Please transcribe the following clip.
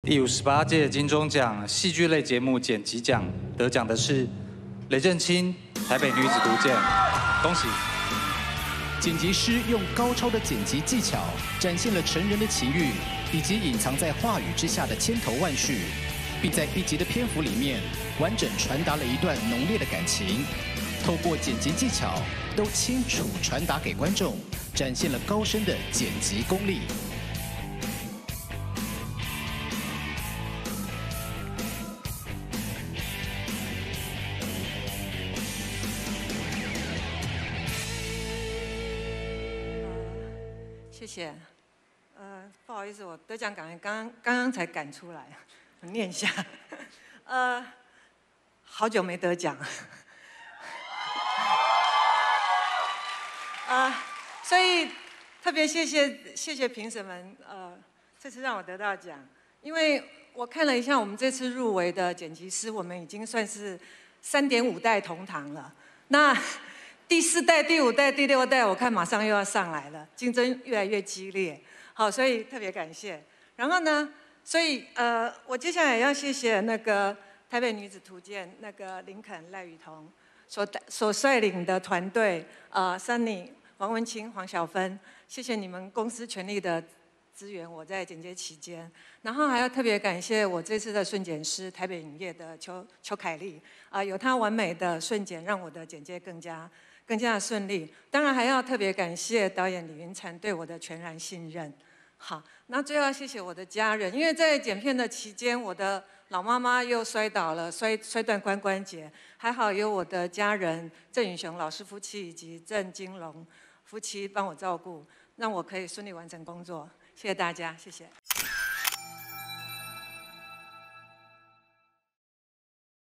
第58届金钟奖戏剧类节目剪辑奖得奖的是雷震青《台北女子图鉴》，恭喜！ 剪辑师用高超的剪辑技巧，展现了成人的情欲以及隐藏在话语之下的千头万绪，并在一集的篇幅里面完整传达了一段浓烈的感情。透过剪辑技巧，都清楚传达给观众，展现了高深的剪辑功力。 谢谢。不好意思，我得奖感言刚刚才赶出来，我念一下。好久没得奖。所以特别谢谢评审们，这次让我得到奖，因为我看了一下我们这次入围的剪辑师，我们已经算是3.5代同堂了。那第4代、第5代、第6代，我看马上又要上来了，竞争越来越激烈。好，所以特别感谢。然后呢，所以我接下来要谢谢那个台北女子图鉴那个林肯、赖雨桐所率领的团队，Sunny、王文清、黄小芬，谢谢你们公司全力的支援我在剪接期间。然后还要特别感谢我这次的顺剪师台北影业的邱凯丽，有她完美的顺剪，让我的剪接更加的顺利。当然还要特别感谢导演李云禅对我的全然信任。好，那最后要谢谢我的家人，因为在剪片的期间，我的老妈妈又摔倒了，摔断髋关节，还好有我的家人郑允雄老师夫妻以及郑金龙夫妻帮我照顾，让我可以顺利完成工作。谢谢大家，谢谢。